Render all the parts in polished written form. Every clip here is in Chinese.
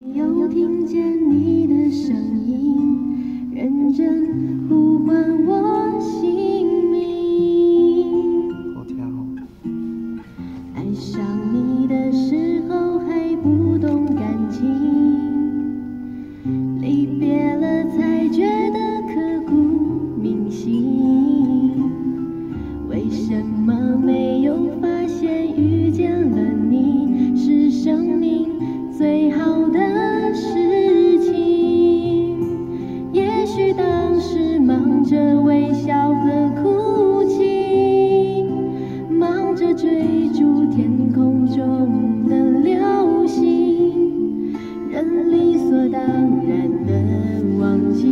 又听见你的声音，认真呼唤我姓名。 好跳哦。 爱上你的时候还不懂感情，离别了才觉得刻骨铭心。为什么没有发现遇见了你是生命最好的事情？也许当时忙着微笑和哭泣，忙着追逐天空中的流星，人理所当然的忘记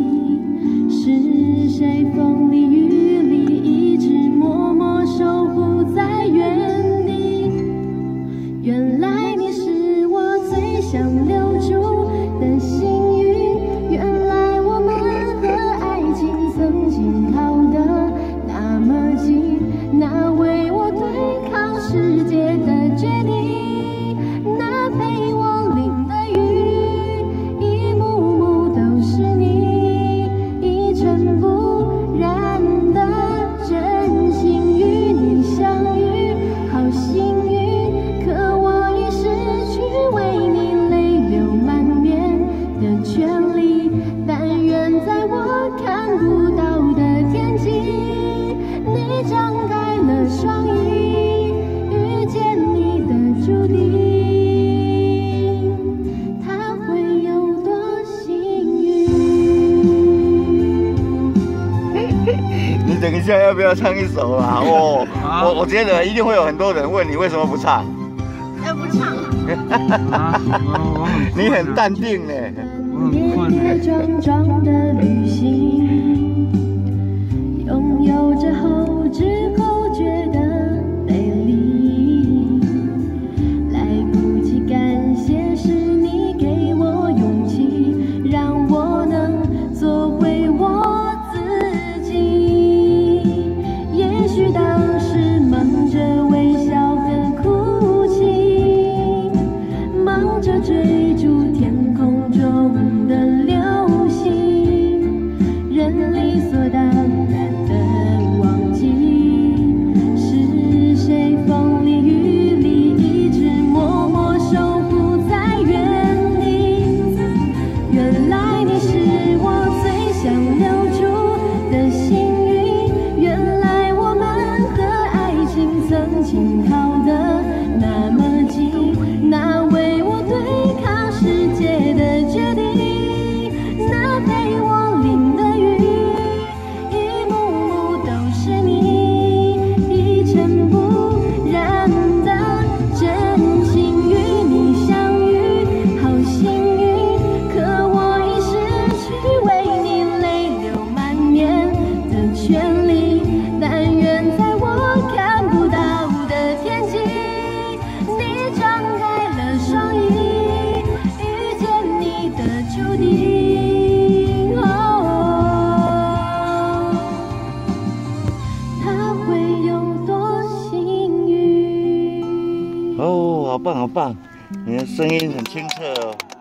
是谁风里雨里一直默默守护在原地。原来你是我最想留住的幸运，原来我们和爱情曾经靠得那么近，那为我对抗世界的决定，那陪我淋的雨，一幕幕都是你，一尘不染的真心与你相遇，好幸运，可我已失去为你泪流满面的权利，但愿在我看不到的天际，你张开了双翼，遇见你的注定，他会有多幸运？ 你等一下要不要唱一首啊？我觉得一定会有很多人问你为什么不唱。 不唱。 你很淡定呢。 跌跌撞撞的旅行，拥有着后知后觉的美丽，来不及感谢是你给我勇气，让我能做回我自己。也许当时忙着微笑和哭泣，忙着追逐天空中的流星，人理所当然的忘记是谁风里雨里一直默默守护在原地。原来你是我最想留住的幸运，原来我们和爱情曾经靠得那么近，那为我对抗世界的决定，那陪我淋的雨，一幕幕都是你，一尘不染的真心与你相遇，好幸运，可我已失去为你泪流满面的权利，但愿在我看不到的天际，你张开了双翼，遇见你的注定。他会有多幸运？ 哦，好棒好棒，你的声音很清澈哦。